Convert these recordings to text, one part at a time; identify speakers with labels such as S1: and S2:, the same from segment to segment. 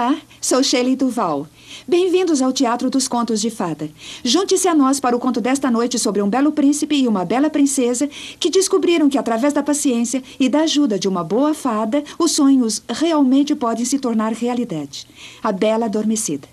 S1: Olá, sou Shelley Duval. Bem-vindos ao Teatro dos Contos de Fada. Junte-se a nós para o conto desta noite sobre um belo príncipe e uma bela princesa que descobriram que, através da paciência e da ajuda de uma boa fada, os sonhos realmente podem se tornar realidade. A Bela Adormecida.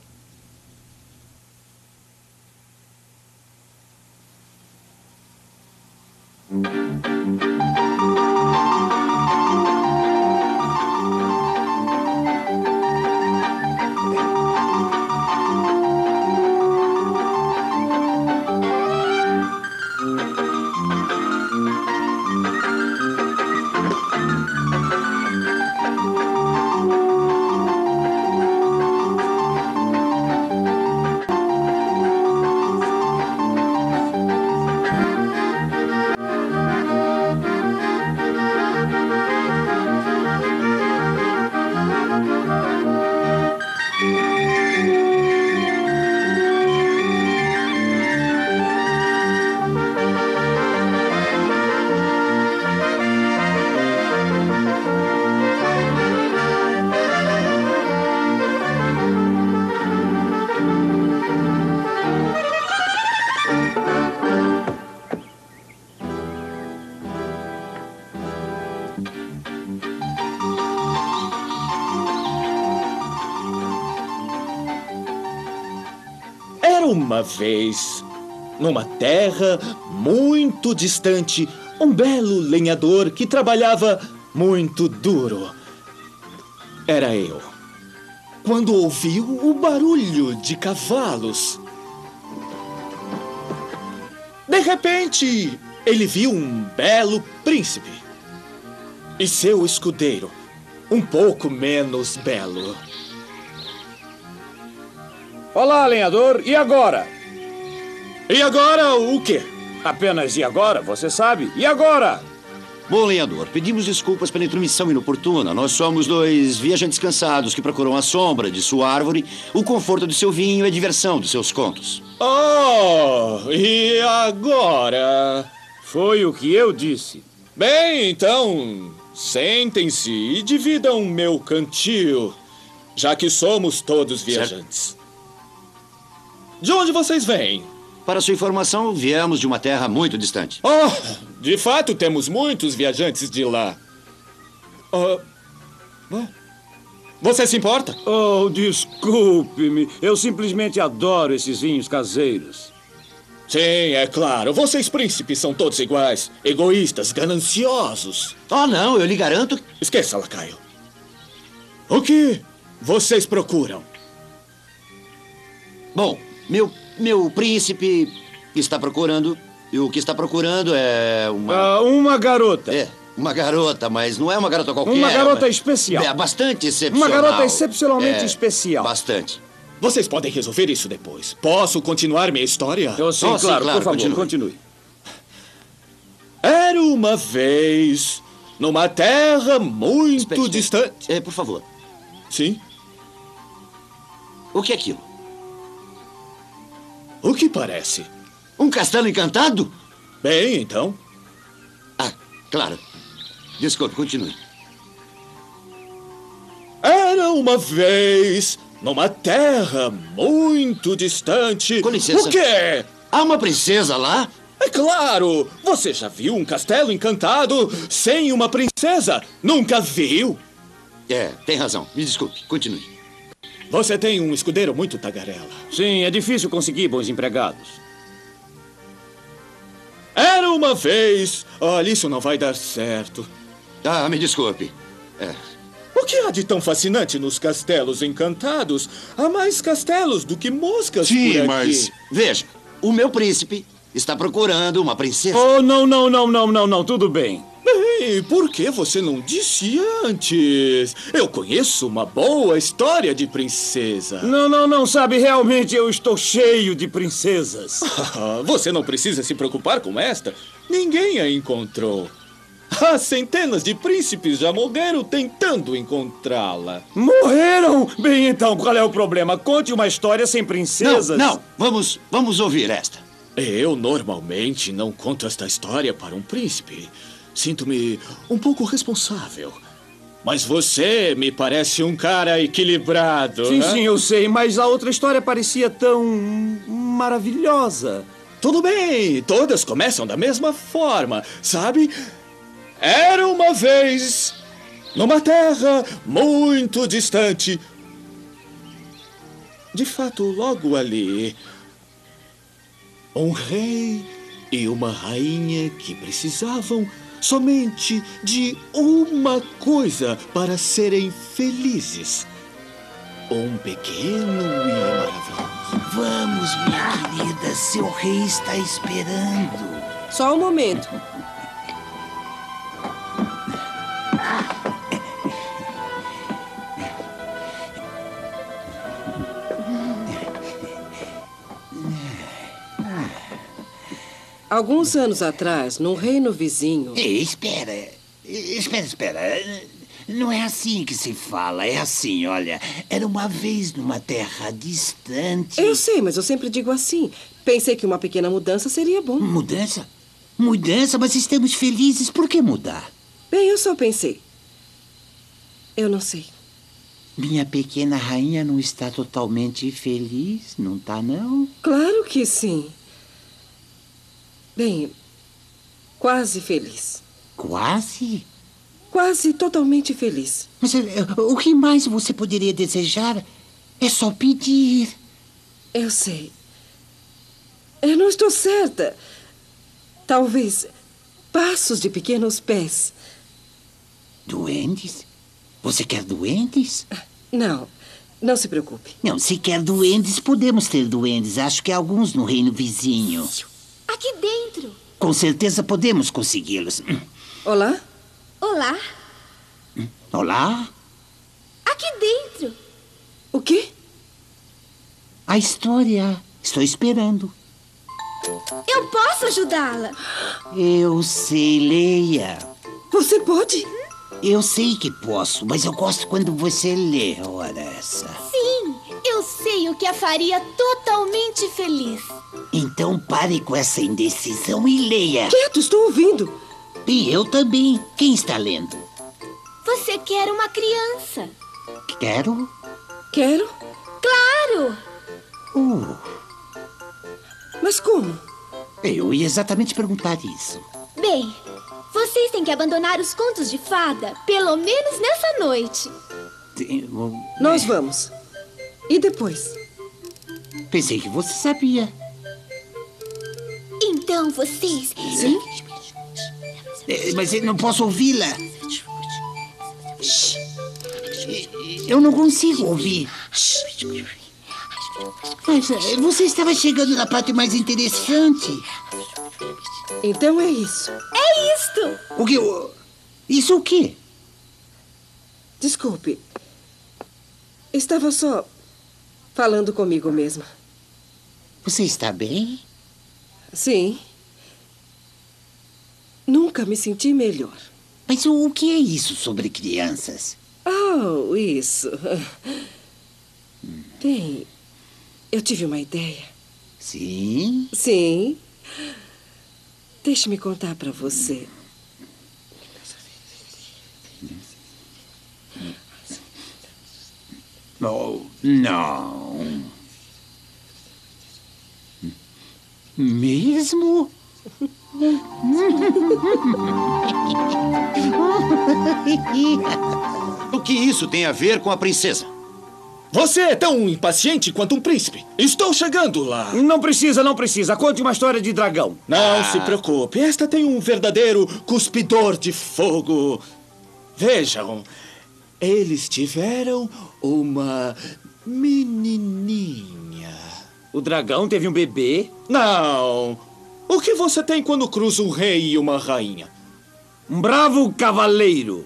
S2: Uma vez, numa terra muito distante, um belo lenhador que trabalhava muito duro. Era eu. Quando ouviu o barulho de cavalos, de repente, ele viu um belo príncipe e seu escudeiro, um pouco menos belo.
S3: Olá, lenhador. E agora?
S2: E agora o quê?
S3: Apenas e agora, você sabe. E agora?
S4: Bom, lenhador, pedimos desculpas pela intromissão inoportuna. Nós somos dois viajantes cansados que procuram a sombra de sua árvore, o conforto de seu vinho e a diversão de seus contos.
S2: Oh, e agora?
S3: Foi o que eu disse.
S2: Bem, então, sentem-se e dividam meu cantil, já que somos todos viajantes. Certo. De onde vocês vêm?
S4: Para sua informação, viemos de uma terra muito distante.
S2: Oh, de fato, temos muitos viajantes de lá. Você se importa?
S3: Oh, desculpe-me. Eu simplesmente adoro esses vinhos caseiros.
S2: Sim, é claro. Vocês, príncipes, são todos iguais. Egoístas, gananciosos.
S4: Oh, não, eu lhe garanto...
S2: Esqueça, lacaio. O que vocês procuram?
S4: Bom... Meu príncipe está procurando... E o que está procurando é uma...
S3: uma garota.
S4: É, uma garota, mas não é uma garota qualquer.
S3: Uma garota especial.
S4: É, bastante excepcional.
S3: Uma garota excepcionalmente especial.
S4: Bastante.
S2: Vocês podem resolver isso depois. Posso continuar minha história?
S3: Sim, claro, por favor, continue.
S2: Era uma vez, numa terra muito distante...
S4: por favor.
S2: Sim?
S4: O que é aquilo?
S2: O que parece?
S4: Um castelo encantado?
S2: Bem, então.
S4: Ah, claro. Desculpe, continue.
S2: Era uma vez, numa terra muito distante...
S4: Com licença.
S2: O quê?
S4: Há uma princesa lá?
S2: É claro! Você já viu um castelo encantado sem uma princesa? Nunca viu?
S4: É, tem razão. Me desculpe, continue.
S2: Você tem um escudeiro muito tagarela.
S3: Sim, é difícil conseguir bons empregados.
S2: Era uma vez... Olha, isso não vai dar certo.
S4: Ah, me desculpe.
S2: O que há de tão fascinante nos castelos encantados? Há mais castelos do que moscas por aqui.
S4: Sim, mas... Veja, o meu príncipe está procurando uma princesa.
S3: Oh, não, tudo bem.
S2: Ei, por que você não disse antes? Eu conheço uma boa história de princesa.
S3: Não, sabe, realmente eu estou cheio de princesas.
S2: Você não precisa se preocupar com esta. Ninguém a encontrou. Há centenas de príncipes já morreram tentando encontrá-la.
S3: Morreram? Bem, então, qual é o problema? Conte uma história sem princesas.
S4: Não, vamos ouvir esta.
S2: Eu normalmente não conto esta história para um príncipe. Sinto-me um pouco responsável. Mas você me parece um cara equilibrado,
S3: Sim,
S2: né?
S3: sim, eu sei, mas a outra história parecia tão maravilhosa.
S2: Tudo bem, todas começam da mesma forma, sabe? Era uma vez, numa terra muito distante. De fato, logo ali, um rei e uma rainha que precisavam somente de uma coisa para serem felizes. Um pequeno e maravilhoso.
S5: Vamos, minha querida, seu rei está esperando.
S6: Só um momento. Alguns anos atrás, num reino vizinho...
S5: Ei, espera. Não é assim que se fala, é assim, olha. Era uma vez numa terra distante...
S6: Eu sei, mas eu sempre digo assim. Pensei que uma pequena mudança seria bom.
S5: Mudança? Mudança? Mas estamos felizes, por que mudar?
S6: Bem, eu só pensei. Eu não sei.
S5: Minha pequena rainha não está totalmente feliz, não tá, não?
S6: Claro que sim. Bem, quase feliz.
S5: Quase?
S6: Quase totalmente feliz.
S5: Mas o que mais você poderia desejar? É só pedir.
S6: Eu sei. Eu não estou certa. Talvez passos de pequenos pés.
S5: Duendes? Você quer duendes?
S6: Não, não se preocupe.
S5: Não, se quer duendes, podemos ter duendes. Acho que há alguns no reino vizinho.
S7: Aqui dentro.
S5: Com certeza podemos consegui-los.
S6: Olá?
S7: Olá.
S5: Olá?
S7: Aqui dentro.
S6: O quê?
S5: A história. Estou esperando.
S7: Eu posso ajudá-la.
S5: Eu sei, Leia.
S6: Você pode?
S5: Eu sei que posso, mas eu gosto quando você lê, ora essa.
S7: Sim, eu sei o que a faria totalmente feliz.
S5: Então pare com essa indecisão e leia.
S6: Quieto, estou ouvindo.
S5: E eu também. Quem está lendo?
S7: Você quer uma criança?
S5: Quero.
S6: Quero.
S7: Claro!
S6: Mas como?
S5: Eu ia exatamente perguntar isso.
S7: Bem, vocês têm que abandonar os contos de fada, pelo menos nessa noite.
S6: Nós vamos. E depois?
S5: Pensei que você sabia.
S7: Então vocês...
S6: Sim?
S5: Mas eu não posso ouvi-la. Eu não consigo ouvir. Mas você estava chegando na parte mais interessante.
S6: Então é isso.
S7: É isto!
S5: O que? Isso o quê?
S6: Desculpe. Estava só falando comigo mesma.
S5: Você está bem?
S6: Sim. Nunca me senti melhor.
S5: Mas o que é isso sobre crianças?
S6: Oh, isso. Bem, eu tive uma ideia.
S5: Sim?
S6: Sim. Deixe-me contar para você.
S5: Oh, não. Mesmo?
S4: O que isso tem a ver com a princesa?
S2: Você é tão impaciente quanto um príncipe. Estou chegando lá.
S3: Não precisa. Conte uma história de dragão.
S2: Não se preocupe, esta tem um verdadeiro cuspidor de fogo. Vejam, eles tiveram uma menininha.
S3: O dragão teve um bebê.
S2: Não. O que você tem quando cruza um rei e uma rainha?
S3: Um bravo cavaleiro.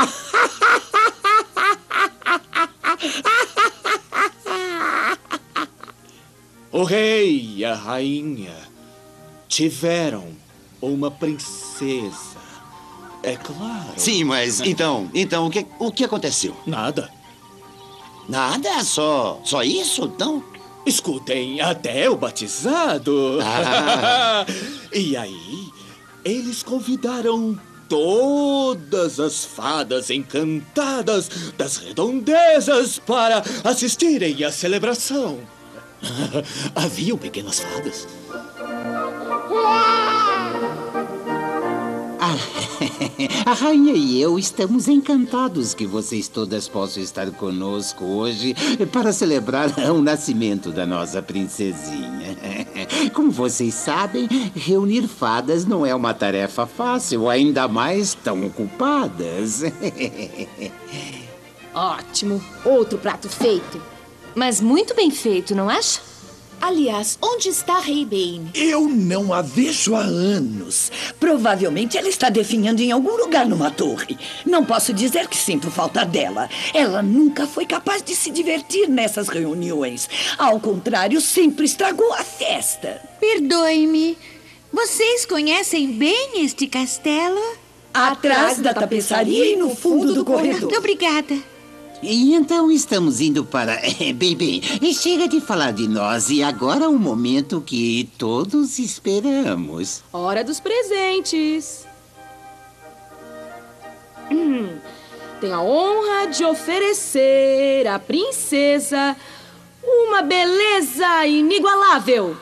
S2: O rei e a rainha tiveram uma princesa. É claro.
S4: Sim, mas então o que aconteceu?
S2: Nada.
S4: Nada? Só isso, então?
S2: Escutem, até o batizado.
S4: Ah.
S2: E aí, eles convidaram todas as fadas encantadas das redondezas para assistirem à celebração.
S4: Haviam pequenas fadas?
S5: A rainha e eu estamos encantados que vocês todas possam estar conosco hoje para celebrar o nascimento da nossa princesinha. Como vocês sabem, reunir fadas não é uma tarefa fácil, ainda mais tão ocupadas.
S8: Ótimo. Outro prato feito.
S9: Mas muito bem feito, não acha?
S1: Aliás, onde está Rei Bane?
S10: Eu não a vejo há anos. Provavelmente ela está definhando em algum lugar numa torre. Não posso dizer que sinto falta dela. Ela nunca foi capaz de se divertir nessas reuniões. Ao contrário, sempre estragou a festa.
S11: Perdoe-me. Vocês conhecem bem este castelo?
S10: Atrás da tapeçaria e no fundo do corredor.
S11: Obrigada.
S5: E então estamos indo para... Bem, chega de falar de nós e agora é o momento que todos esperamos.
S6: Hora dos presentes. Tenho a honra de oferecer à princesa uma beleza inigualável.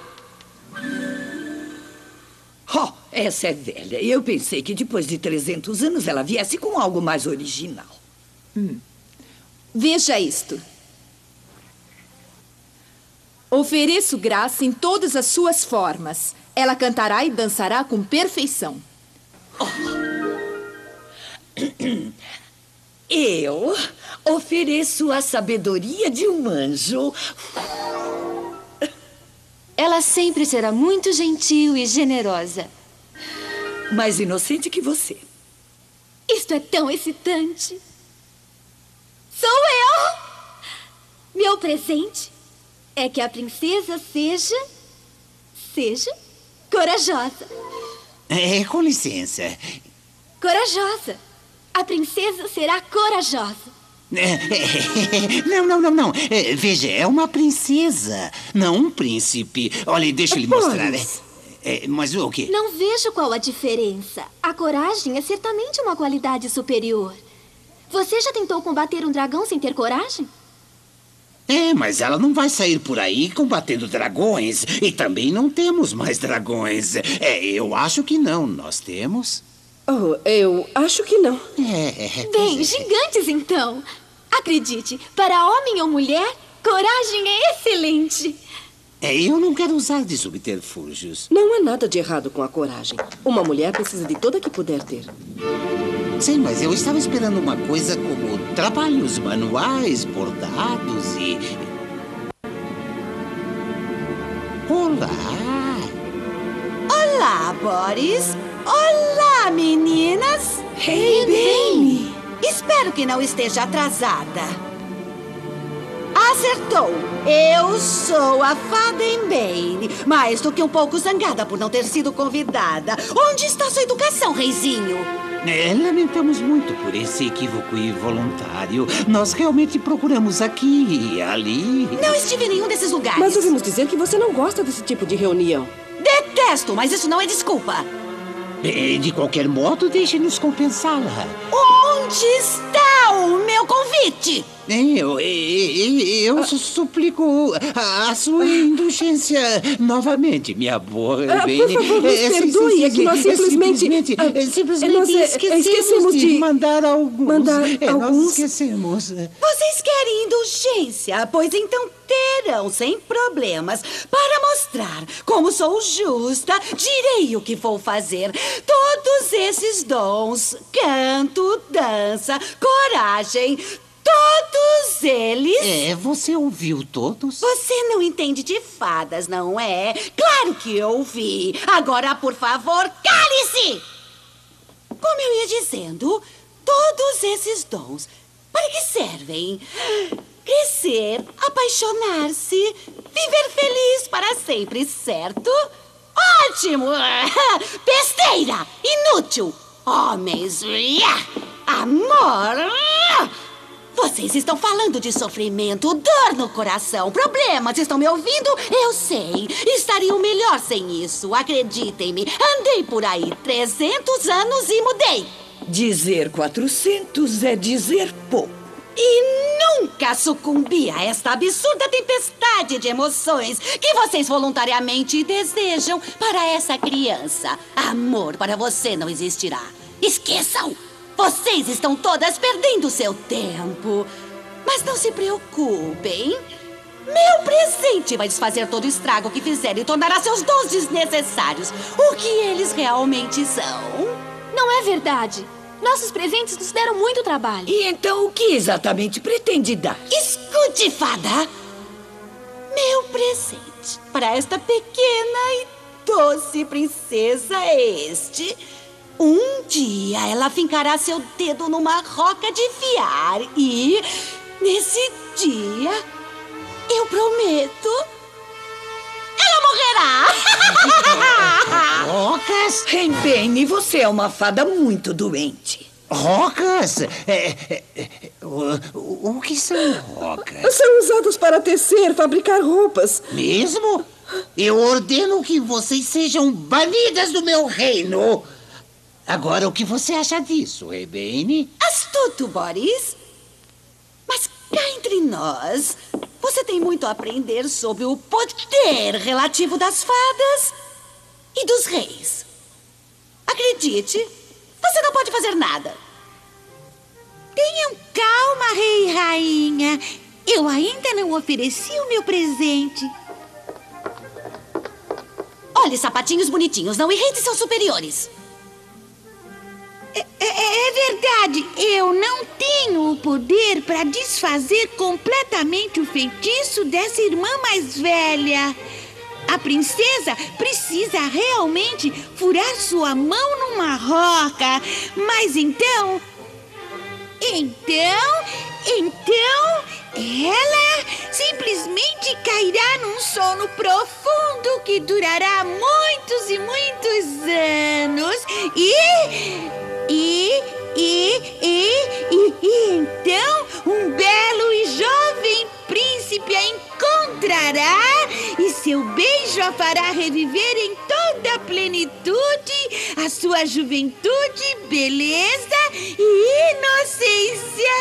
S10: Oh, essa é velha. Eu pensei que depois de 300 anos ela viesse com algo mais original.
S8: Veja isto. Ofereço graça em todas as suas formas. Ela cantará e dançará com perfeição.
S10: Eu ofereço a sabedoria de um anjo.
S9: Ela sempre será muito gentil e generosa.
S10: Mais inocente que você.
S7: Isto é tão excitante. Sou eu! Meu presente é que a princesa seja corajosa.
S5: Com licença.
S7: Corajosa. A princesa será corajosa.
S5: Não. Veja, é uma princesa, não um príncipe. Olha, deixa eu lhe mostrar. Mas o quê?
S7: Não vejo qual a diferença. A coragem é certamente uma qualidade superior. Você já tentou combater um dragão sem ter coragem?
S5: Mas ela não vai sair por aí combatendo dragões. E também não temos mais dragões. Eu acho que não. Nós temos?
S6: Oh, eu acho que não.
S7: Bem, gigantes então. Acredite, para homem ou mulher, coragem é excelente.
S5: Eu não quero usar de subterfúgios.
S6: Não há nada de errado com a coragem. Uma mulher precisa de toda que puder ter.
S5: Sim, mas eu estava esperando uma coisa como trabalhos manuais, bordados e... Olá!
S11: Olá, Boris. Olá, meninas.
S10: Hey, Bane!
S11: Espero que não esteja atrasada. Acertou! Eu sou a fada Bane, mais do que um pouco zangada por não ter sido convidada. Onde está sua educação, reizinho?
S5: Lamentamos muito por esse equívoco involuntário. Nós realmente procuramos aqui e ali.
S11: Não estive em nenhum desses lugares.
S6: Mas ouvimos dizer que você não gosta desse tipo de reunião.
S11: Detesto, mas isso não é desculpa.
S5: De qualquer modo, deixe-nos compensá-la.
S11: Onde está o meu convite?
S5: Eu suplico a sua indulgência novamente, minha boa.
S6: Por favor, nos perdoe, é que nós simplesmente
S5: esquecemos de mandar alguns.
S11: Nós
S5: esquecemos.
S11: Vocês querem indulgência? Pois então terão, sem problemas. Para mostrar como sou justa, direi o que vou fazer. Todos esses dons, canto, dança, coragem... Todos eles...
S5: Você ouviu todos?
S11: Você não entende de fadas, não é? Claro que eu ouvi. Agora, por favor, cale-se! Como eu ia dizendo, todos esses dons, para que servem? Crescer, apaixonar-se, viver feliz para sempre, certo? Ótimo! Besteira! Inútil! Homens! Amor! Vocês estão falando de sofrimento, dor no coração, problemas. Estão me ouvindo? Eu sei. Estariam melhor sem isso. Acreditem-me. Andei por aí 300 anos e mudei.
S10: Dizer 400 é dizer pouco.
S11: E nunca sucumbir a esta absurda tempestade de emoções que vocês voluntariamente desejam para essa criança. Amor para você não existirá. Esqueçam! Vocês estão todas perdendo seu tempo. Mas não se preocupem. Meu presente vai desfazer todo o estrago que fizeram e tornará seus dons desnecessários. O que eles realmente são.
S7: Não é verdade. Nossos presentes nos deram muito trabalho.
S10: E então o que exatamente pretende dar?
S11: Escute, fada. Meu presente para esta pequena e doce princesa é este. Um dia ela fincará seu dedo numa roca de fiar e, nesse dia, eu prometo, ela morrerá.
S5: Rocas?
S10: Bem, você é uma fada muito doente.
S5: Rocas? O que são rocas?
S6: São usados para tecer, fabricar roupas.
S5: Mesmo? Eu ordeno que vocês sejam banidas do meu reino. Agora, o que você acha disso, Rebene?
S11: Astuto, Boris. Mas cá entre nós, você tem muito a aprender sobre o poder relativo das fadas e dos reis. Acredite, você não pode fazer nada.
S12: Tenham calma, rei e rainha. Eu ainda não ofereci o meu presente.
S11: Olhe, sapatinhos bonitinhos, não irrite seus superiores.
S12: É verdade, eu não tenho o poder para desfazer completamente o feitiço dessa irmã mais velha. A princesa precisa realmente furar sua mão numa roca. Mas então, ela simplesmente cairá num sono profundo que durará muitos e muitos anos. E então um belo e jovem príncipe a encontrará e seu beijo a fará reviver em toda a plenitude a sua juventude, beleza e inocência.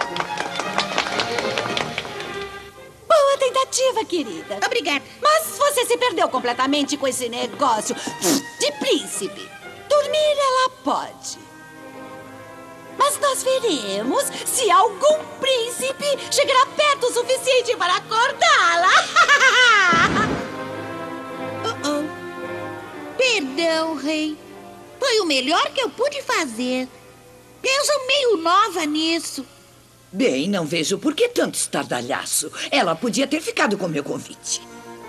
S11: Boa tentativa, querida.
S12: Obrigada.
S11: Mas você se perdeu completamente com esse negócio de príncipe. Dormir ela pode. Mas nós veremos se algum príncipe chegará perto o suficiente para acordá-la.
S12: Perdão, rei. Foi o melhor que eu pude fazer. Eu sou meio nova nisso.
S10: Bem, não vejo por que tanto estardalhaço. Ela podia ter ficado com meu convite.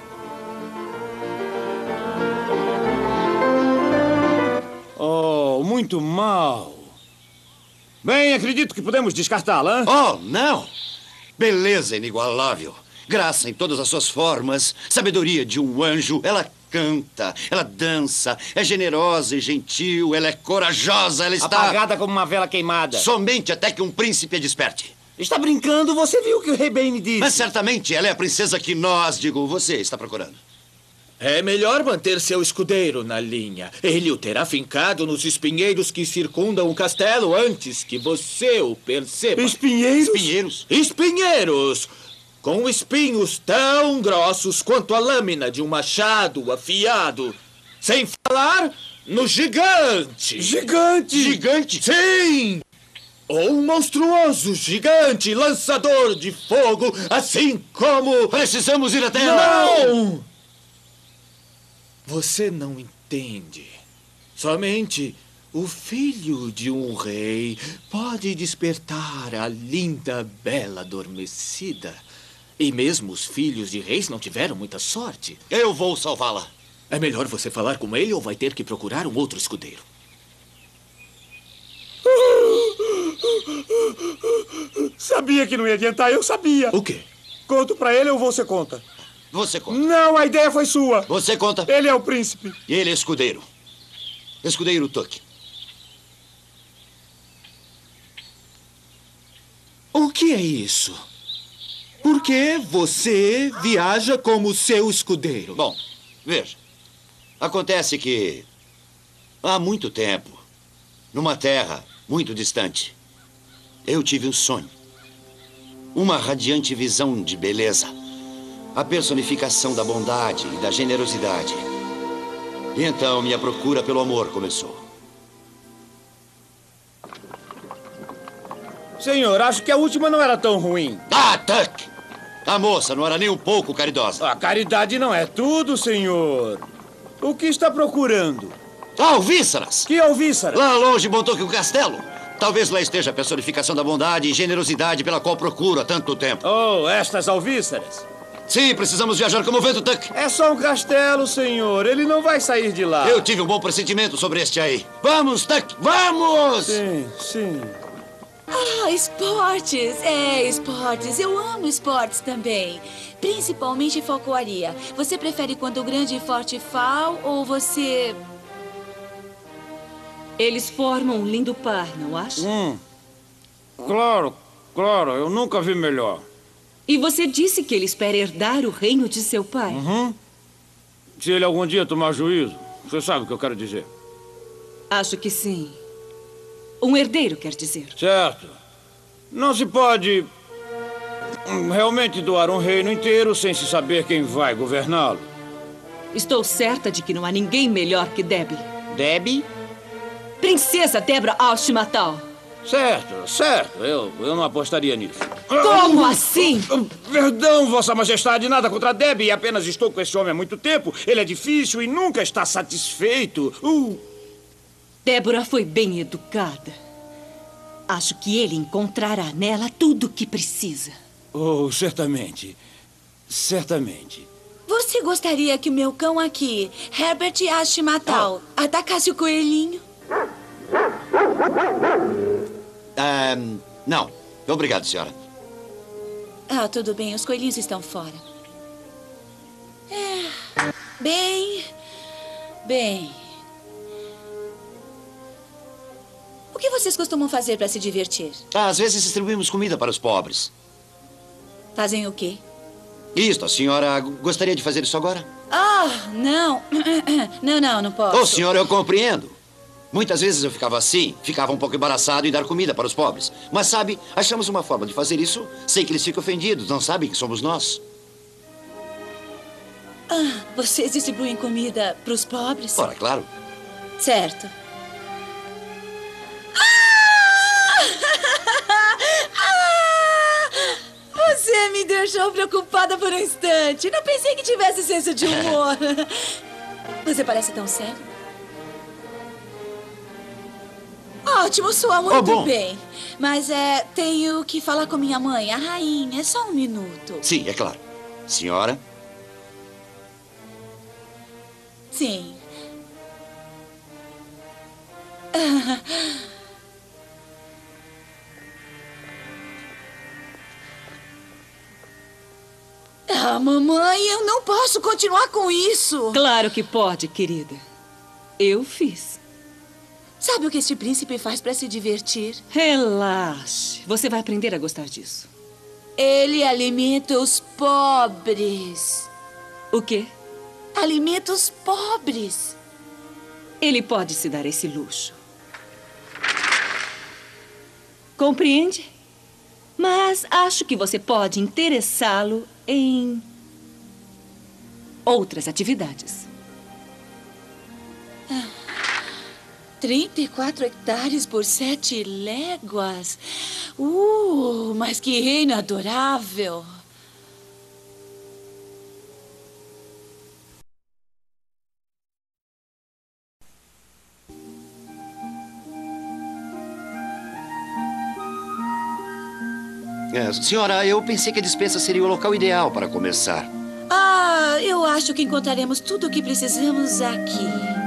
S3: Oh, muito mal. Bem, acredito que podemos descartá-la.
S4: Oh, não! Beleza inigualável. Graça em todas as suas formas. Sabedoria de um anjo. Ela canta, ela dança, é generosa e gentil, ela é corajosa, ela está...
S3: apagada como uma vela queimada.
S4: Somente até que um príncipe a desperte.
S3: Está brincando? Você viu o que o Rebene disse.
S4: Mas certamente ela é a princesa que você está procurando.
S2: É melhor manter seu escudeiro na linha. Ele o terá fincado nos espinheiros que circundam o castelo antes que você o perceba.
S3: Espinheiros?
S4: Espinheiros?
S2: Espinheiros! Com espinhos tão grossos quanto a lâmina de um machado afiado. Sem falar no gigante.
S3: Gigante?
S4: Gigante?
S2: Sim! Um monstruoso gigante lançador de fogo, assim como...
S4: Precisamos ir até lá!
S2: Não! Você não entende. Somente o filho de um rei pode despertar a linda, bela adormecida. E mesmo os filhos de reis não tiveram muita sorte.
S4: Eu vou salvá-la.
S2: É melhor você falar com ele ou vai ter que procurar um outro escudeiro.
S3: Sabia que não ia adiantar, eu sabia.
S2: O quê?
S3: Conto pra ele ou você conta?
S4: Você conta.
S3: Não, a ideia foi sua.
S4: Você conta.
S3: Ele é o príncipe.
S4: E ele é escudeiro. Escudeiro Tuck.
S2: O que é isso? Por que você viaja como seu escudeiro?
S4: Bom, veja. Acontece que há muito tempo, numa terra muito distante, eu tive um sonho. Uma radiante visão de beleza. A personificação da bondade e da generosidade. E então minha procura pelo amor começou.
S3: Senhor, acho que a última não era tão ruim.
S4: Ah, Tuck! A moça não era nem um pouco caridosa.
S3: A caridade não é tudo, senhor. O que está procurando?
S4: Alvíceras!
S3: Que alvíceras?
S4: Lá longe, Montoque, o castelo. Talvez lá esteja a personificação da bondade e generosidade pela qual procuro há tanto tempo.
S3: Oh, estas alvíceras?
S4: Sim, precisamos viajar como o vento, Tuck.
S3: É só um castelo, senhor. Ele não vai sair de lá.
S4: Eu tive um bom pressentimento sobre este aí. Vamos, Tuck, vamos!
S3: Sim, sim.
S13: Ah, esportes. Esportes. Eu amo esportes também. Principalmente falcoaria. Você prefere quando grande e forte fal ou você...
S14: Eles formam um lindo par, não acha?
S3: Claro. Eu nunca vi melhor.
S14: E você disse que ele espera herdar o reino de seu pai.
S3: Se ele algum dia tomar juízo, você sabe o que eu quero dizer.
S14: Acho que sim. Um herdeiro, quer dizer.
S3: Certo. Não se pode realmente doar um reino inteiro sem se saber quem vai governá-lo.
S14: Estou certa de que não há ninguém melhor que Debbie.
S5: Debbie?
S14: Princesa Deborah Ashmatal.
S3: Certo. Eu não apostaria nisso.
S14: Como assim?
S3: Perdão, Vossa Majestade, nada contra Debbie. Apenas estou com esse homem há muito tempo. Ele é difícil e nunca está satisfeito.
S14: Deborah foi bem educada. Acho que ele encontrará nela tudo o que precisa.
S3: Oh, certamente.
S13: Você gostaria que o meu cão aqui, Herbert Ashmatal, atacasse o coelhinho?
S4: Não. Obrigado, senhora.
S13: Ah, tudo bem. Os coelhinhos estão fora. Bem... O que vocês costumam fazer para se divertir?
S4: Às vezes distribuímos comida para os pobres.
S13: Fazem o quê?
S4: Isto, a senhora gostaria de fazer isso agora?
S13: Não. Não posso.
S4: Oh, senhora, eu compreendo. Muitas vezes eu ficava um pouco embaraçado em dar comida para os pobres. Mas, sabe, achamos uma forma de fazer isso sem que eles fiquem ofendidos. Não sabem que somos nós.
S13: Vocês distribuem comida para os pobres?
S4: Ora, claro.
S13: Certo. Você me deixou preocupada por um instante. Não pensei que tivesse senso de humor. Você parece tão sério. Ótimo, soa muito bem. Mas tenho que falar com minha mãe, a rainha. É só um minuto.
S4: Sim, é claro. Senhora?
S13: Sim. Mamãe, eu não posso continuar com isso.
S14: Claro que pode, querida. Eu fiz.
S13: Sabe o que este príncipe faz para se divertir?
S14: Relaxe. Você vai aprender a gostar disso.
S13: Ele alimenta os pobres.
S14: O quê?
S13: Alimenta os pobres.
S14: Ele pode se dar esse luxo. Compreende? Mas acho que você pode interessá-lo em outras atividades.
S13: 34 hectares por 7 léguas. Mas que reino adorável.
S4: Senhora, eu pensei que a despensa seria o local ideal para começar.
S13: Eu acho que encontraremos tudo o que precisamos aqui.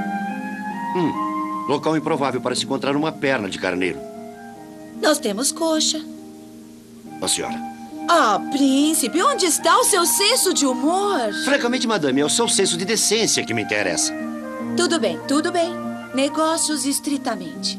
S4: Local improvável para se encontrar uma perna de carneiro.
S13: Nós temos coxa.
S4: Senhora.
S13: Príncipe, onde está o seu senso de humor?
S4: Francamente, madame, é o seu senso de decência que me interessa.
S13: Tudo bem. Negócios estritamente.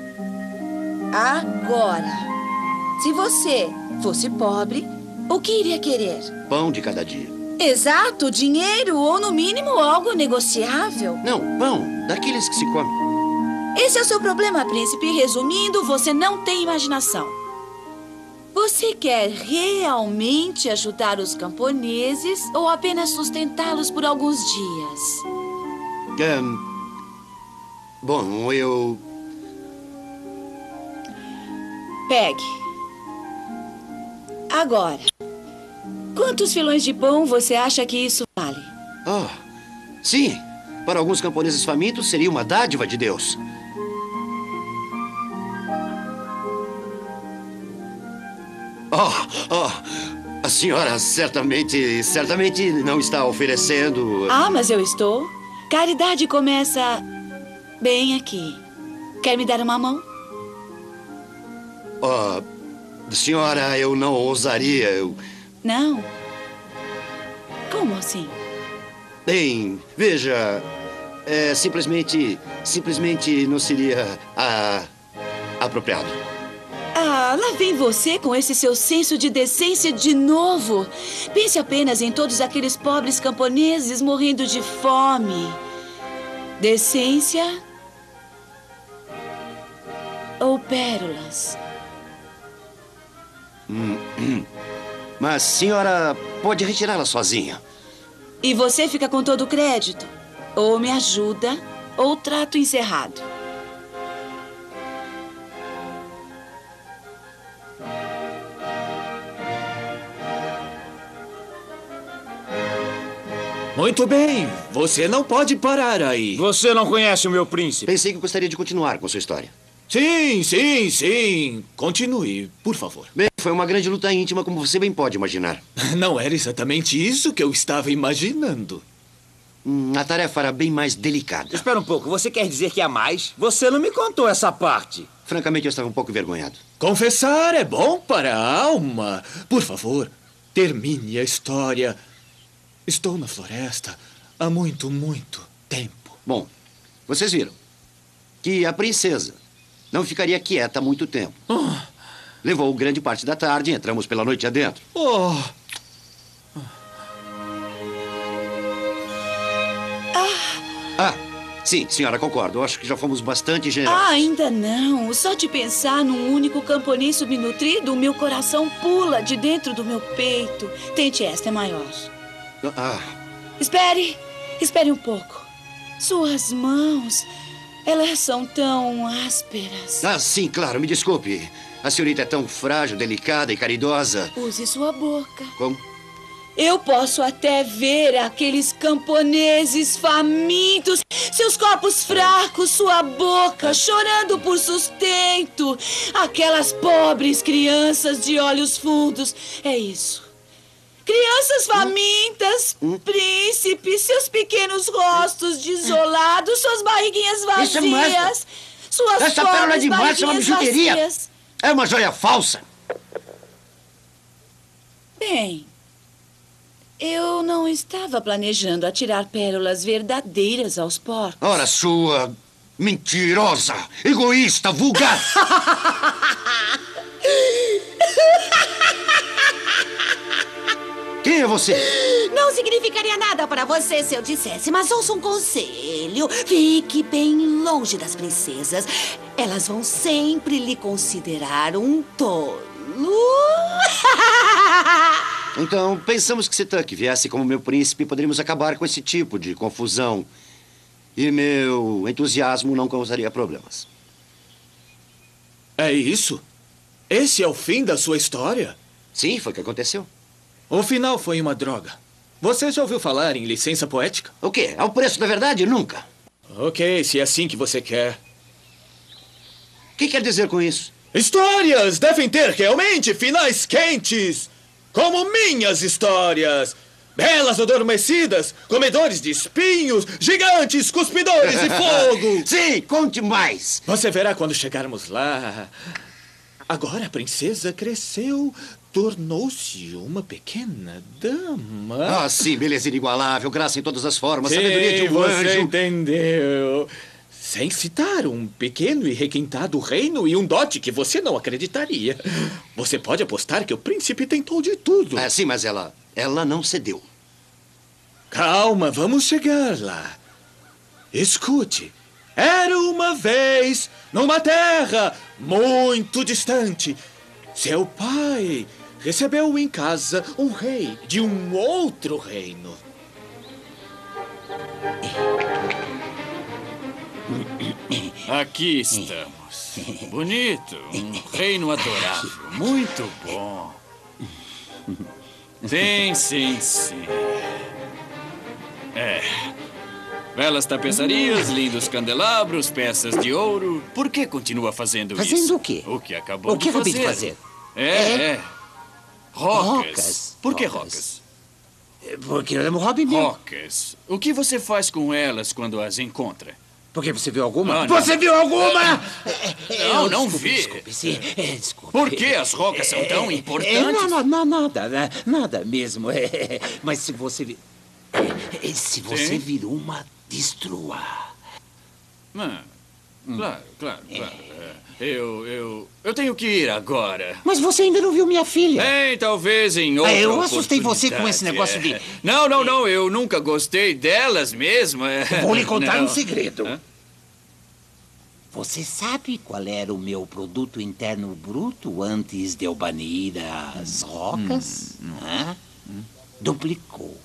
S13: Agora, se você fosse pobre, o que iria querer?
S4: Pão de cada dia.
S13: Exato, dinheiro ou, no mínimo, algo negociável.
S4: Não, pão, daqueles que se come.
S13: Esse é o seu problema, príncipe. Resumindo, você não tem imaginação. Você quer realmente ajudar os camponeses ou apenas sustentá-los por alguns dias?
S4: Bom, eu...
S13: Pegue. Agora, quantos filões de pão você acha que isso vale?
S4: Oh, sim. Para alguns camponeses famintos, seria uma dádiva de Deus. A senhora certamente não está oferecendo...
S13: Ah, mas eu estou. Caridade começa bem aqui. Quer me dar uma mão?
S4: Senhora, eu não ousaria.
S13: Não? Como assim?
S4: Bem, veja, simplesmente não seria apropriado.
S13: Ah, lá vem você com esse seu senso de decência de novo. Pense apenas em todos aqueles pobres camponeses morrendo de fome. Decência ou pérolas?
S4: Mas, senhora, pode retirá-la sozinha.
S13: E você fica com todo o crédito. Ou me ajuda, ou trato encerrado.
S2: Muito bem. Você não pode parar aí.
S3: Você não conhece o meu príncipe.
S4: Pensei que gostaria de continuar com sua história.
S2: Sim. Continue, por favor.
S4: Bem, foi uma grande luta íntima, como você bem pode imaginar.
S2: Não era exatamente isso que eu estava imaginando.
S4: A tarefa era bem mais delicada.
S3: Espera um pouco, você quer dizer que há mais? Você não me contou essa parte.
S4: Francamente, eu estava um pouco envergonhado.
S2: Confessar é bom para a alma. Por favor, termine a história. Estou na floresta há muito tempo.
S4: Bom, vocês viram que a princesa não ficaria quieta há muito tempo. Levou grande parte da tarde e entramos pela noite adentro. Sim, senhora, concordo. Eu acho que já fomos bastante generosos.
S13: Ainda não. Só de pensar num único camponês subnutrido, o meu coração pula de dentro do meu peito. Tente esta, é maior. Espere um pouco. Suas mãos, elas são tão ásperas.
S4: Sim, claro, me desculpe. A senhorita é tão frágil, delicada e caridosa.
S13: Use sua boca.
S4: Como?
S13: Eu posso até ver aqueles camponeses famintos, seus corpos fracos, sua boca chorando por sustento. Aquelas pobres crianças de olhos fundos. É isso. Crianças famintas, príncipes, seus pequenos rostos desolados, suas barriguinhas vazias. Suas
S4: essa pérola de março é uma bijuteria.
S13: Vazias.
S4: É uma joia falsa.
S13: Bem, eu não estava planejando atirar pérolas verdadeiras aos porcos.
S4: Ora, sua mentirosa, egoísta, vulgar. Quem é você?
S11: Não significaria nada para você se eu dissesse, mas ouça um conselho. Fique bem longe das princesas. Elas vão sempre lhe considerar um tolo.
S4: Então, pensamos que se Tuck viesse como meu príncipe, poderíamos acabar com esse tipo de confusão. E meu entusiasmo não causaria problemas.
S2: É isso? Esse é o fim da sua história?
S4: Sim, foi o que aconteceu.
S2: O final foi uma droga. Você já ouviu falar em licença poética?
S4: O quê? Ao preço da verdade? Nunca.
S2: Ok, se é assim que você quer.
S4: O que quer dizer com isso?
S2: Histórias devem ter realmente finais quentes, como minhas histórias. Belas adormecidas, comedores de espinhos, gigantes, cuspidores de fogo.
S4: Sim, conte mais.
S2: Você verá quando chegarmos lá. Agora a princesa cresceu, tornou-se uma pequena dama.
S4: Sim, beleza inigualável, graça em todas as formas,
S2: Sim,
S4: sabedoria de um anjo.
S2: Você entendeu. Sem citar um pequeno e requintado reino e um dote que você não acreditaria. Você pode apostar que o príncipe tentou de tudo.
S4: Sim, mas ela não cedeu.
S2: Calma, vamos chegar lá. Escute. Era uma vez, numa terra muito distante, seu pai recebeu em casa um rei de um outro reino.
S3: Aqui estamos. Bonito, um reino adorável, muito bom. Sim. Belas tapeçarias, lindos candelabros, peças de ouro. Por que continua fazendo isso?
S5: Fazendo o quê?
S3: O que acabou
S5: O que
S3: de
S5: acabei
S3: fazer.
S5: de fazer?
S3: Rocas. Por que rocas?
S5: Porque eu amo Robin mesmo.
S3: Rocas. O que você faz com elas quando as encontra?
S5: Porque você viu alguma?
S3: Ah, não.
S5: Você viu alguma?
S3: Não vi.
S5: Desculpe.
S3: Por que as rocas são tão importantes?
S5: Nada mesmo. Mas se você... Se você vir uma, destrua.
S3: Claro. Eu tenho que ir agora.
S5: Mas você ainda não viu minha filha.
S3: Talvez em outra
S5: eu assustei você com esse
S3: oportunidade.
S5: negócio de...
S3: Não, eu nunca gostei delas mesmo.
S5: Vou lhe contar
S3: Não.
S5: um segredo. Você sabe qual era o meu produto interno bruto antes de eu banir as rocas? Duplicou.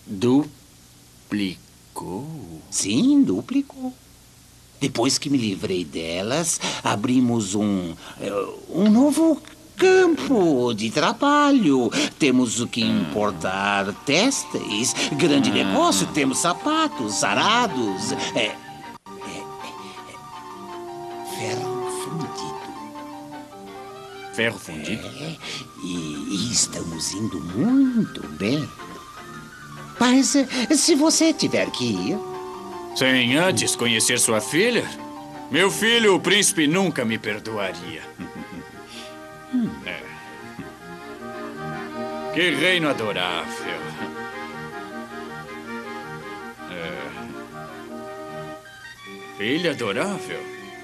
S3: Duplicou?
S5: Sim, duplicou. Depois que me livrei delas, abrimos um novo campo de trabalho. Temos o que importar têxteis, grande negócio, temos sapatos, arados, ferro fundido.
S3: Ferro fundido?
S5: E estamos indo muito bem. Mas se você tiver que ir...
S3: Sem antes conhecer sua filha? Meu filho, o príncipe, nunca me perdoaria. Que reino adorável. Filha adorável?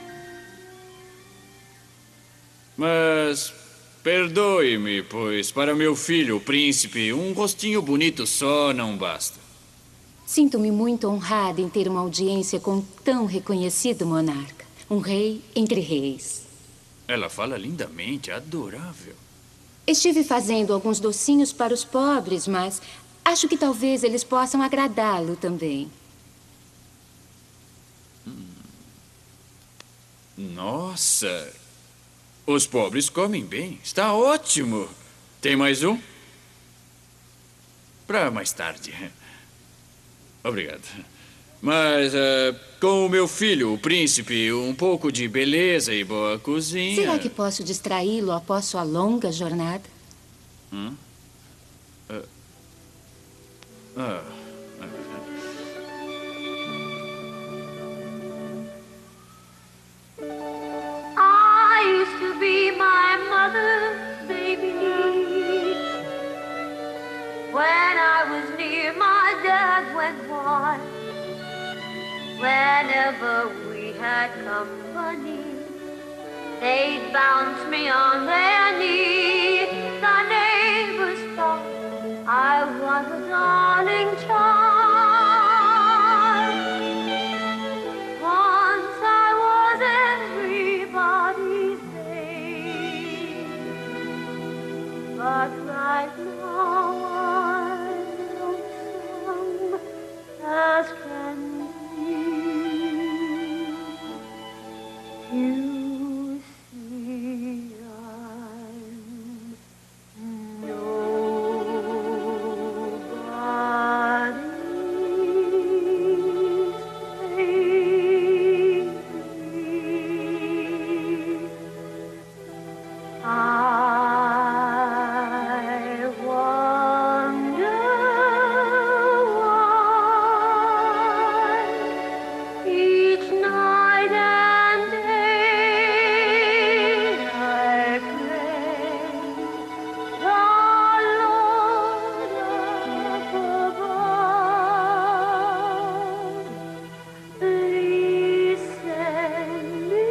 S3: Mas perdoe-me, pois para meu filho, o príncipe, um rostinho bonito só não basta.
S9: Sinto-me muito honrada em ter uma audiência com tão reconhecido monarca. Um rei entre reis.
S3: Ela fala lindamente, adorável.
S9: Estive fazendo alguns docinhos para os pobres, mas acho que talvez eles possam agradá-lo também.
S3: Nossa! Os pobres comem bem. Está ótimo. Tem mais um? Para mais tarde. Obrigado. Mas, com o meu filho, o príncipe, um pouco de beleza e boa cozinha...
S9: Será que posso distraí-lo após sua longa jornada?
S15: I used to be my mother's baby. When I was near, my dad went by. Whenever we had company, they'd bounce me on their knee. The neighbors thought I was a darling child. Once I was everybody's babe, but right now I'm lonesome as can be. You see, I'm nobody's baby. I wonder why each night and day I pray the Lord up above, please send me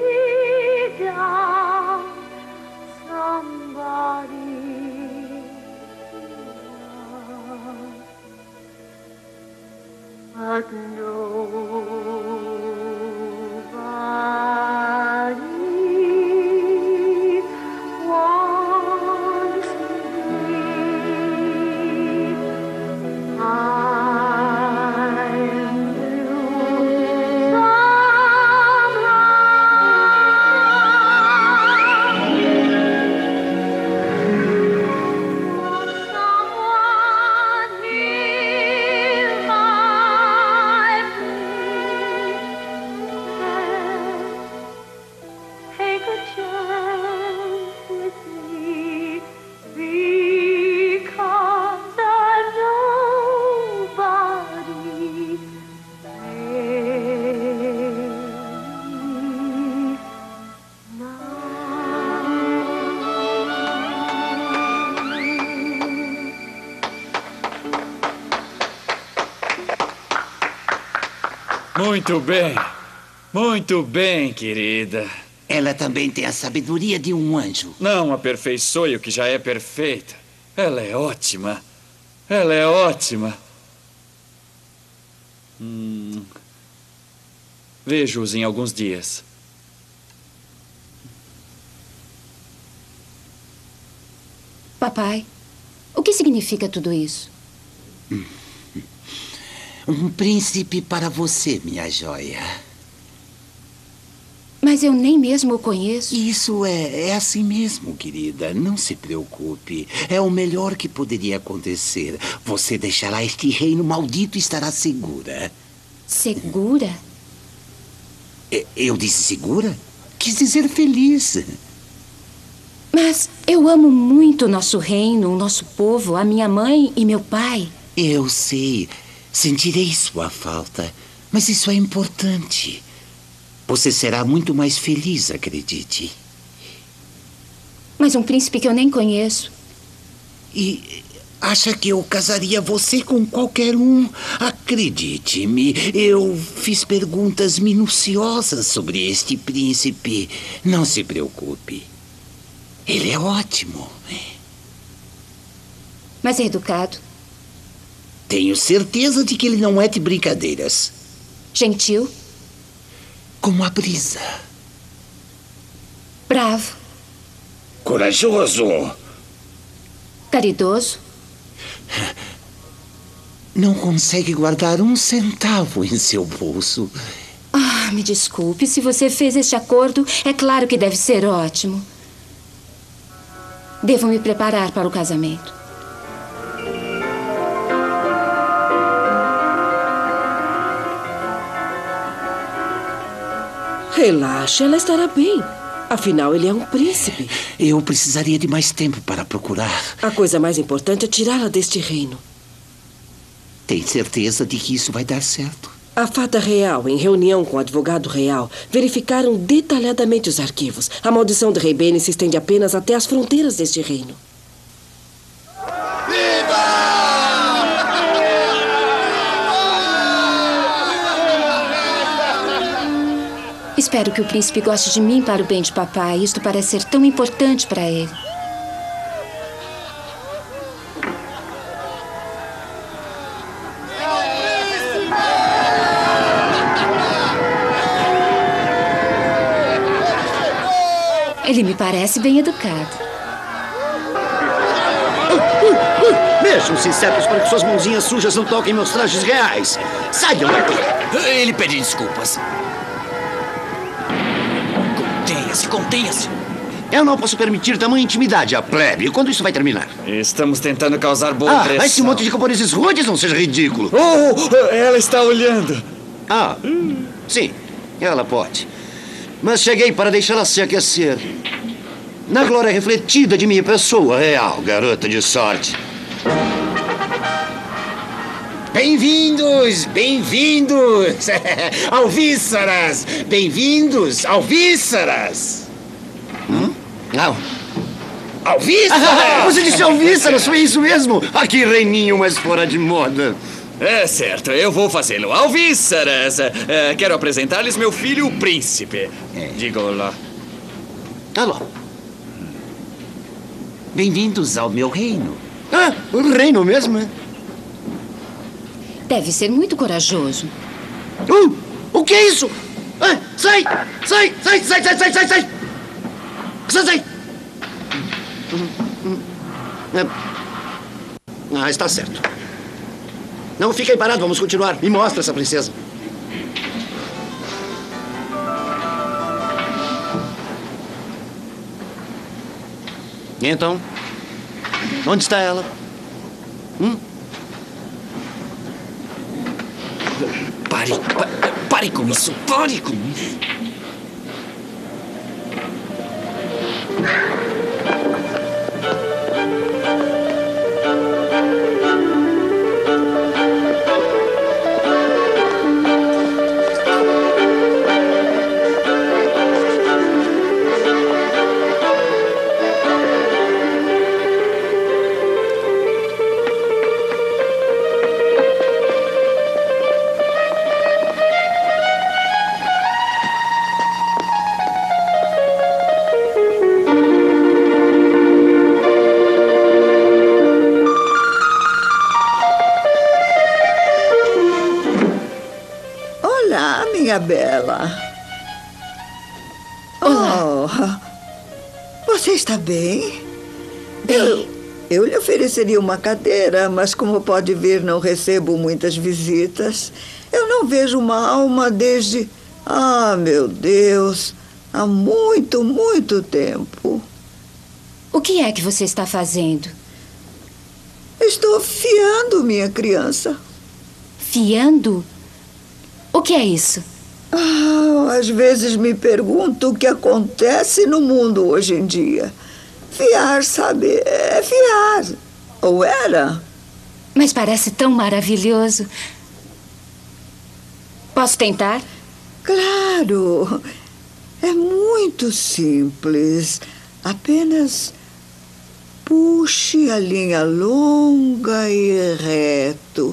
S15: down somebody to love, but
S3: Muito bem. Muito bem, querida.
S5: Ela também tem a sabedoria de um anjo.
S3: Não aperfeiçoe o que já é perfeito. Ela é ótima. Ela é ótima. Vejo-os em alguns dias.
S9: Papai, o que significa tudo isso?
S5: Um príncipe para você, minha joia.
S9: Mas eu nem mesmo o conheço.
S5: Isso é assim mesmo, querida. Não se preocupe. É o melhor que poderia acontecer. Você deixará este reino maldito e estará segura.
S9: Segura?
S5: Eu disse segura? Quis dizer feliz.
S9: Mas eu amo muito o nosso reino, o nosso povo, a minha mãe e meu pai.
S5: Eu sei. Sentirei sua falta. Mas isso é importante. Você será muito mais feliz, acredite.
S9: Mas um príncipe que eu nem conheço.
S5: E acha que eu casaria você com qualquer um? Acredite-me, eu fiz perguntas minuciosas sobre este príncipe. Não se preocupe. Ele é ótimo.
S9: Mas é educado.
S5: Tenho certeza de que ele não é de brincadeiras.
S9: Gentil.
S5: Como a brisa.
S9: Bravo.
S5: Corajoso.
S9: Caridoso.
S5: Não consegue guardar um centavo em seu bolso.
S9: Ah, me desculpe. Se você fez este acordo, é claro que deve ser ótimo. Devo me preparar para o casamento.
S6: Relaxa, ela estará bem. Afinal, ele é um príncipe.
S5: Eu precisaria de mais tempo para procurar.
S6: A coisa mais importante é tirá-la deste reino.
S5: Tem certeza de que isso vai dar certo?
S6: A fada real, em reunião com o advogado real, verificaram detalhadamente os arquivos. A maldição do rei Bene se estende apenas até as fronteiras deste reino.
S9: Espero que o príncipe goste de mim para o bem de papai. Isto parece ser tão importante para ele. Ele me parece bem educado.
S4: Mexam-se, insetos, para que suas mãozinhas sujas não toquem meus trajes reais. Saiam daqui.
S16: Ele pede desculpas. Contenha-se.
S4: Eu não posso permitir tamanha intimidade à plebe. Quando isso vai terminar?
S3: Estamos tentando causar boa impressão.
S4: Esse monte de camponeses rudes, não seja ridículo.
S3: Ela está olhando.
S4: Sim, ela pode. Mas cheguei para deixá-la se aquecer. Na glória refletida de minha pessoa real, garota de sorte.
S5: Bem-vindos, bem-vindos, alvíceras, bem-vindos, alvíceras.
S4: Não.
S5: Alvíceras!
S4: Você disse alvíceras, foi isso mesmo? Que reininho mais fora de moda.
S3: É certo, eu vou fazê-lo. Alvíceras, quero apresentar-lhes meu filho, o príncipe. Diga olá.
S4: Alô.
S5: Bem-vindos ao meu reino.
S4: O reino mesmo, é?
S9: Deve ser muito corajoso.
S4: O que é isso? Sai! Sai! Sai! Sai! Sai! Sai! Sai! Sai! Sai! Está certo. Não fiquem parados, vamos continuar. Me mostra essa princesa. E então? Onde está ela?
S16: Pare com isso, pare com isso.
S17: minha bela. Oh, você está bem? Eu lhe ofereceria uma cadeira, mas como pode ver, não recebo muitas visitas. Eu não vejo uma alma desde... Ah, meu Deus, há muito, muito tempo.
S9: O que é que você está fazendo?
S17: Estou fiando minha criança.
S9: Fiando? O que é isso?
S17: Às vezes me pergunto o que acontece no mundo hoje em dia. Fiar, sabe? É fiar. Ou era?
S9: Mas parece tão maravilhoso. Posso tentar?
S17: Claro. É muito simples. Apenas puxe a linha longa e reto.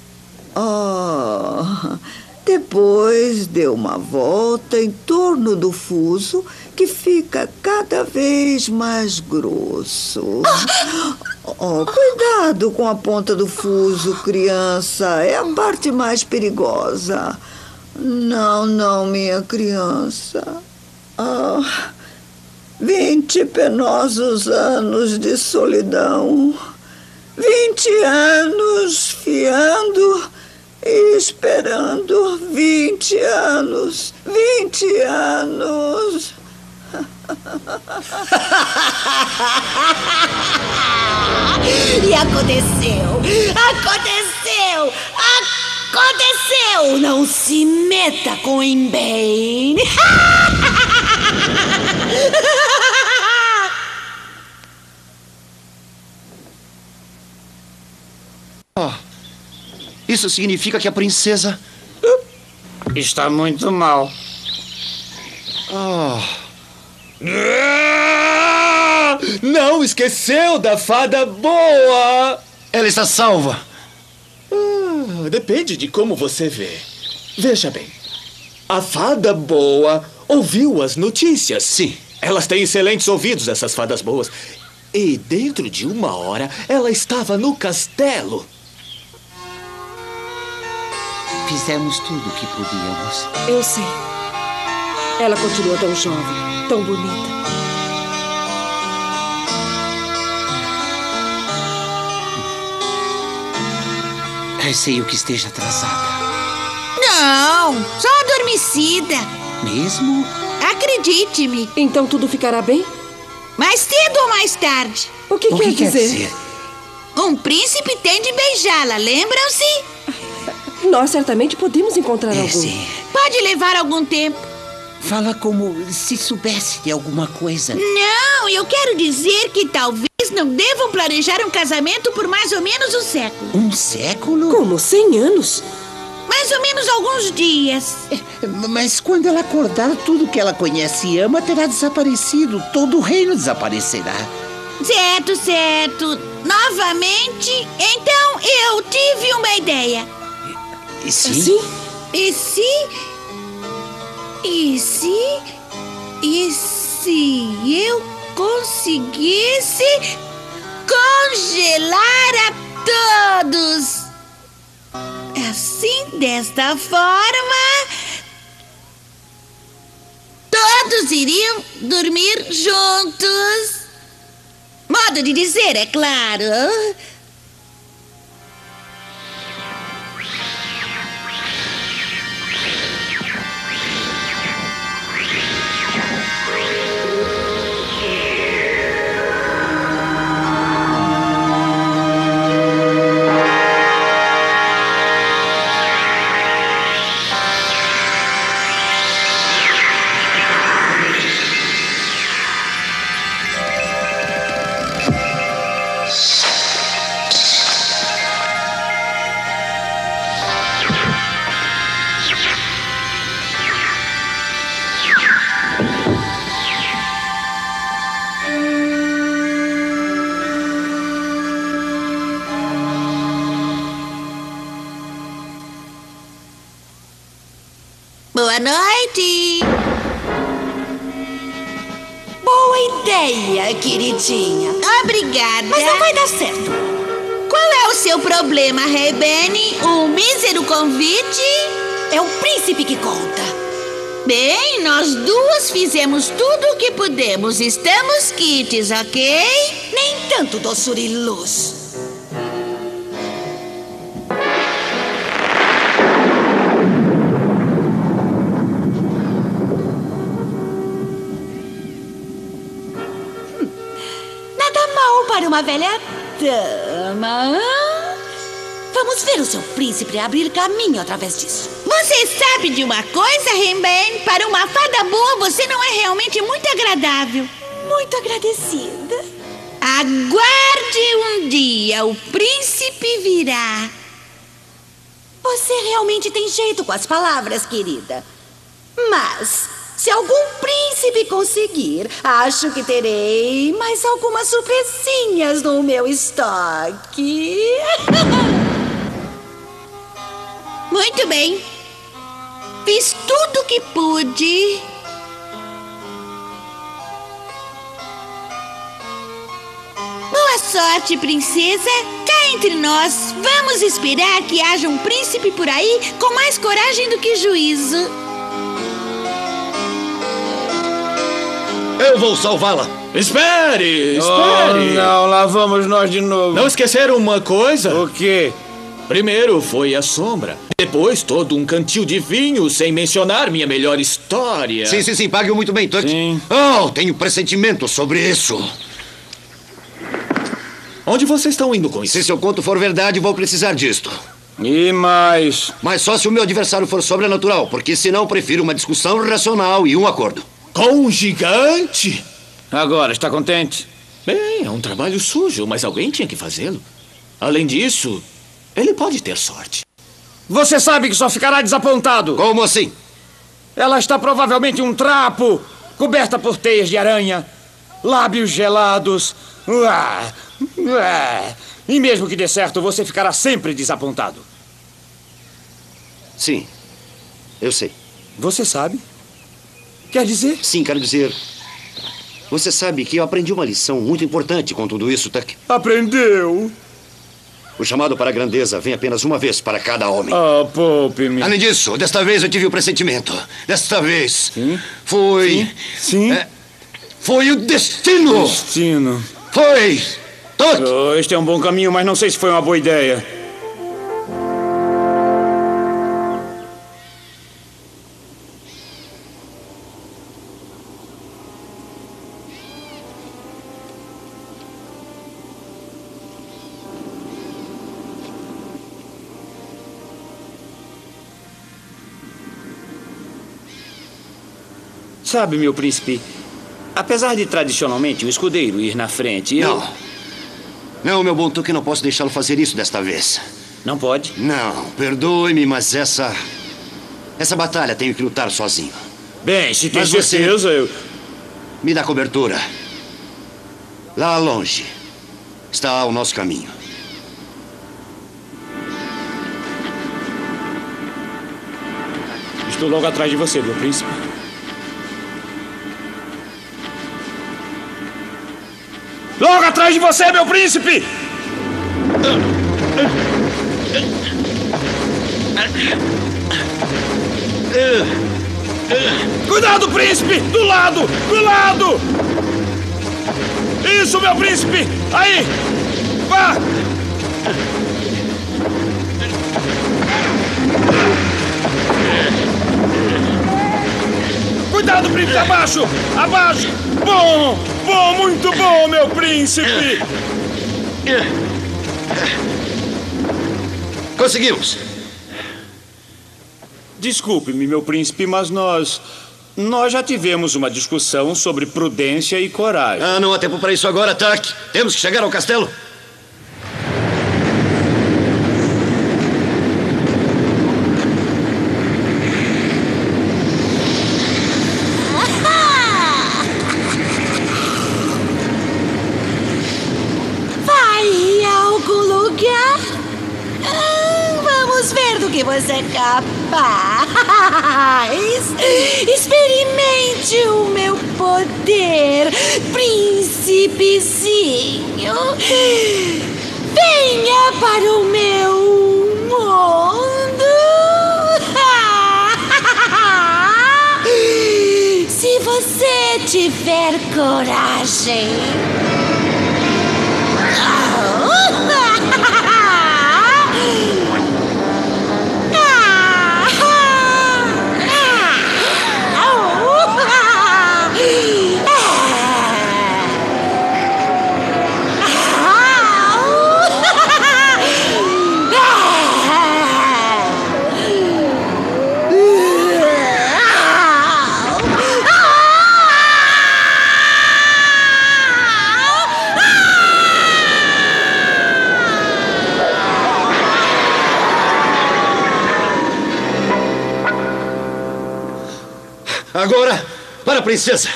S17: Depois dê uma volta em torno do fuso, que fica cada vez mais grosso. Cuidado com a ponta do fuso, criança. É a parte mais perigosa. Não, minha criança. 20 penosos anos de solidão. 20 anos fiando e esperando. 20 anos. 20 anos.
S11: E aconteceu! Aconteceu! Aconteceu! Não se meta com Embane!
S4: Isso significa que a princesa...
S5: Está muito mal.
S2: Não esqueceu da fada boa!
S4: Ela está salva.
S2: Depende de como você vê. Veja bem, a fada boa ouviu as notícias.
S4: Sim.
S2: Elas têm excelentes ouvidos, essas fadas boas. E dentro de 1 hora, ela estava no castelo.
S5: Fizemos tudo o que podíamos.
S6: Eu sei. Ela continua tão jovem, tão bonita.
S5: Receio que esteja atrasada.
S12: Não, só adormecida.
S5: Mesmo?
S12: Acredite-me.
S6: Então tudo ficará bem?
S12: Mais cedo ou mais tarde.
S6: O que quer dizer?
S12: Um príncipe tem de beijá-la, lembram-se?
S6: Nós certamente podemos encontrar algum.
S5: Sim.
S12: Pode levar algum tempo.
S5: Fala como se soubesse de alguma coisa.
S12: Não, eu quero dizer que talvez não devam planejar um casamento por mais ou menos 1 século.
S5: 1 século?
S6: Como? 100 anos?
S12: Mais ou menos alguns dias.
S5: Mas quando ela acordar, tudo que ela conhece e ama terá desaparecido. Todo o reino desaparecerá.
S12: Certo. Novamente, então eu tive uma ideia.
S5: E sim?
S6: Assim?
S12: E se eu conseguisse congelar a todos? Assim, desta forma, todos iriam dormir juntos. Modo de dizer, é claro. Boa noite.
S11: Boa ideia, queridinha.
S12: Obrigada.
S11: Mas não vai dar certo.
S12: Qual é o seu problema, Rebene? Um mísero convite?
S11: É o príncipe que conta.
S12: Bem, nós duas fizemos tudo o que pudemos. Estamos quites, ok?
S11: Nem tanto, doçura e luz. Nada mal para uma velha dama. Vamos ver o seu príncipe abrir caminho através disso.
S12: Você sabe de uma coisa, Rimben? Para uma fada boa, você não é realmente muito agradável.
S11: Muito agradecida.
S12: Aguarde um dia, o príncipe virá.
S11: Você realmente tem jeito com as palavras, querida. Mas, se algum príncipe conseguir, acho que terei mais algumas surpresinhas no meu estoque.
S12: Muito bem. Fiz tudo o que pude. Boa sorte, princesa. Cá entre nós, vamos esperar que haja um príncipe por aí com mais coragem do que juízo.
S4: Eu vou salvá-la.
S2: Espere!
S18: Oh, não, lá vamos nós de novo.
S2: Não esqueceram uma coisa?
S18: O quê?
S2: Primeiro foi a sombra. Depois todo um cantil de vinho, sem mencionar minha melhor história.
S4: Sim, pague-o muito bem, Tuck.
S18: Sim.
S4: Oh, tenho pressentimento sobre isso.
S2: Onde vocês estão indo com isso?
S4: Se seu conto for verdade, vou precisar disto.
S18: E mais?
S4: Mas só se o meu adversário for sobrenatural, porque senão prefiro uma discussão racional e um acordo.
S2: Com um gigante?
S18: Agora, está contente?
S2: Bem, é um trabalho sujo, mas alguém tinha que fazê-lo. Além disso, ele pode ter sorte.
S18: Você sabe que só ficará desapontado.
S4: Como assim?
S18: Ela está provavelmente um trapo, coberta por teias de aranha, lábios gelados. E mesmo que dê certo, você ficará sempre desapontado.
S4: Sim, eu sei.
S18: Você sabe? Quer dizer?
S4: Sim, quero dizer... Você sabe que eu aprendi uma lição muito importante com tudo isso, Tuck.
S18: Aprendeu?
S4: O chamado para a grandeza vem apenas uma vez para cada homem.
S18: Ah, poupe-me.
S4: Além disso, desta vez eu tive o pressentimento. Desta vez...
S18: Sim?
S4: Foi...
S18: Sim?
S4: Foi o destino!
S18: Destino.
S4: Foi! Tuck!
S18: Oh, este é um bom caminho, mas não sei se foi uma boa ideia. Sabe, meu príncipe, apesar de tradicionalmente o escudeiro ir na frente, eu...
S4: Não, meu bom Tuck, não posso deixá-lo fazer isso desta vez.
S18: Não pode?
S4: Não, perdoe-me, mas essa batalha tenho que lutar sozinho.
S18: Bem, se tem certeza, eu...
S4: Me dá cobertura. Lá longe está o nosso caminho.
S18: Estou logo atrás de você, meu príncipe. Logo atrás de você, meu príncipe! Cuidado, príncipe! Do lado! Do lado! Isso, meu príncipe! Aí! Vá! Cuidado, príncipe! Abaixo! Abaixo! Bom! Bom! Muito bom, meu príncipe!
S4: Conseguimos!
S18: Desculpe-me, meu príncipe, mas nós já tivemos uma discussão sobre prudência e coragem.
S4: Ah, não há tempo para isso agora, Tuck. Temos que chegar ao castelo.
S11: Vai a algum lugar? Vamos ver do que você é capaz. Experimente o meu poder, príncipezinho. Venha para o meu mundo. tiver coragem.
S4: Agora, para a princesa.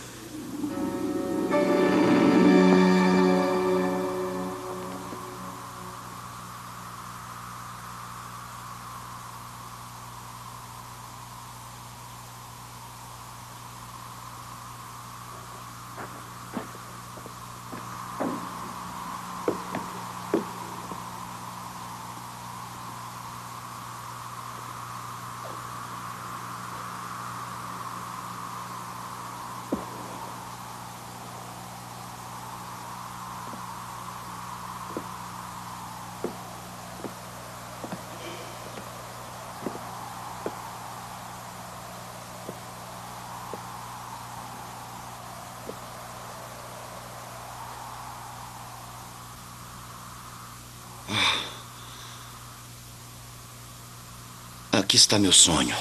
S4: Aqui está meu sonho.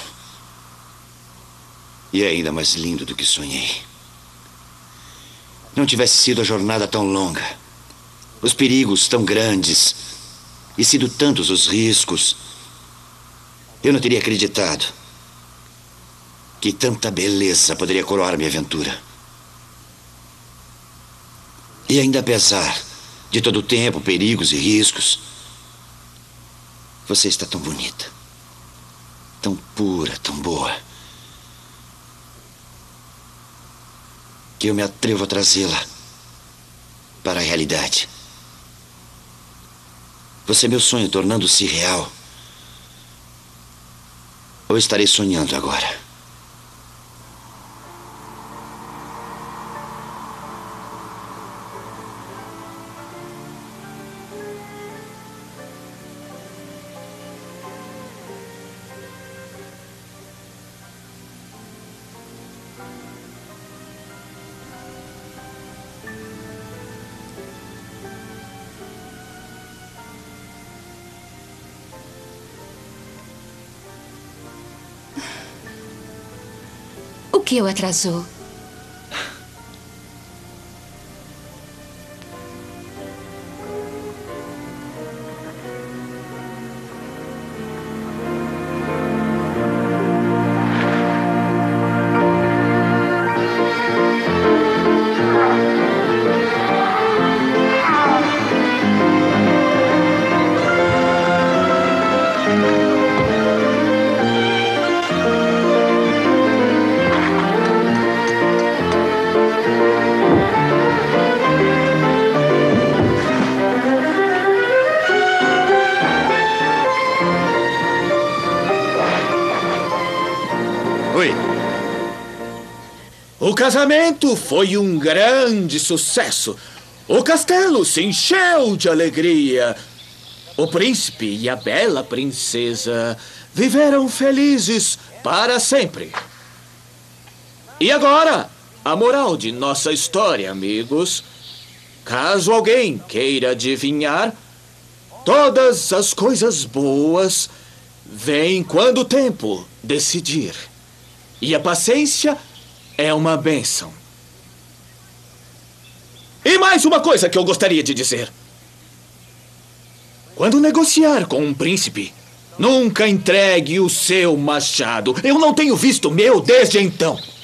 S4: E é ainda mais lindo do que sonhei. Não tivesse sido a jornada tão longa, os perigos tão grandes e sido tantos os riscos, eu não teria acreditado que tanta beleza poderia coroar minha aventura. E ainda apesar de todo o tempo, perigos e riscos, você está tão bonita, tão pura, tão boa, que eu me atrevo a trazê-la para a realidade. Você é meu sonho tornando-se real. Ou estarei sonhando agora?
S9: O que o atrasou?
S2: O casamento foi um grande sucesso. O castelo se encheu de alegria. O príncipe e a bela princesa viveram felizes para sempre. E agora, a moral de nossa história, amigos. Caso alguém queira adivinhar, todas as coisas boas vêm quando o tempo decidir. E a paciência é uma bênção. E mais uma coisa que eu gostaria de dizer. Quando negociar com um príncipe, nunca entregue o seu machado. Eu não tenho visto o meu desde então.